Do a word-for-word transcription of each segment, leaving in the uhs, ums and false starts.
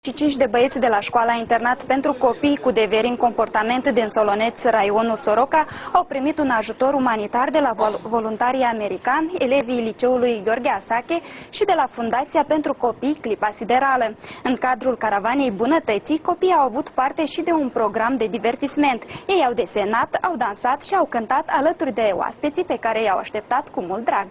și cinci de băieți de la școala internat pentru copii cu deveri în comportament din Soloneț, raionul Soroca, au primit un ajutor umanitar de la vol voluntarii americani, elevii liceului Gheorghe Asache și de la Fundația pentru Copii Clipa Siderală. În cadrul caravanei bunătății, copiii au avut parte și de un program de divertisment. Ei au desenat, au dansat și au cântat alături de oaspeții pe care i-au așteptat cu mult drag.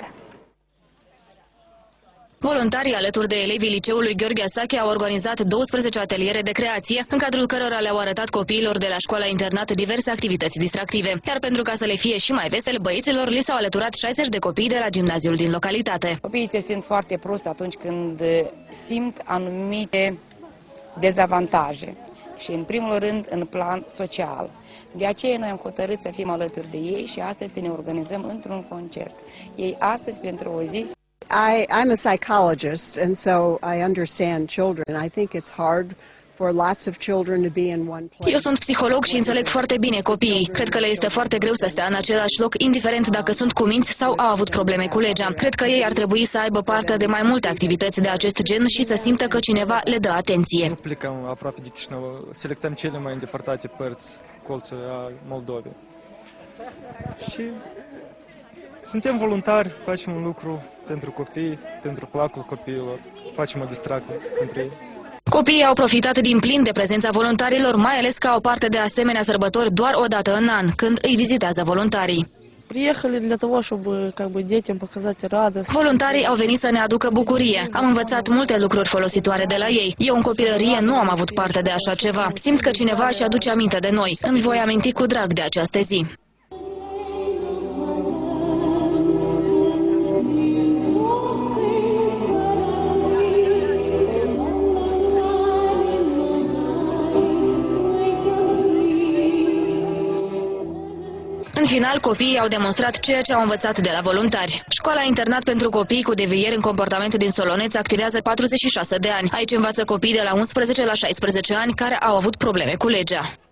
Voluntarii alături de elevii liceului Gheorghe Asache au organizat douăsprezece ateliere de creație, în cadrul cărora le-au arătat copiilor de la școala internat diverse activități distractive. Iar pentru ca să le fie și mai vesel, băieților li s-au alăturat șaizeci de copii de la gimnaziul din localitate. Copiii se simt foarte prost atunci când simt anumite dezavantaje și, în primul rând, în plan social. De aceea noi am hotărât să fim alături de ei și astăzi să ne organizăm într-un concert. Ei astăzi, pentru o zi, I, I'm a psychologist, and so I understand children. I think it's hard for lots of children to be in one place. Eu sunt psiholog și înțeleg foarte bine copiii. Cred că le este foarte greu să stea în același loc, indiferent dacă sunt cuminți sau au avut probleme cu legea. Cred că ei ar trebui să aibă parte de mai multe activități de acest gen și să simtă că cineva le dă atenție. Nu plecăm aproape de Chișinău, selectăm cele mai îndepărtate părți, colțuri a Moldovei. Și suntem voluntari, facem un lucru pentru copii, pentru placul copiilor, facem o distracție pentru ei. Copiii au profitat din plin de prezența voluntarilor, mai ales că au parte de asemenea sărbători doar o dată în an, când îi vizitează voluntarii. Voluntarii au venit să ne aducă bucurie. Am învățat multe lucruri folositoare de la ei. Eu în copilărie nu am avut parte de așa ceva. Simt că cineva își aduce aminte de noi. Îmi voi aminti cu drag de această zi. În final, copiii au demonstrat ceea ce au învățat de la voluntari. Școala internat pentru copii cu devieri în comportament din Soloneț activează patruzeci și șase de ani. Aici învață copii de la unsprezece la șaisprezece ani care au avut probleme cu legea.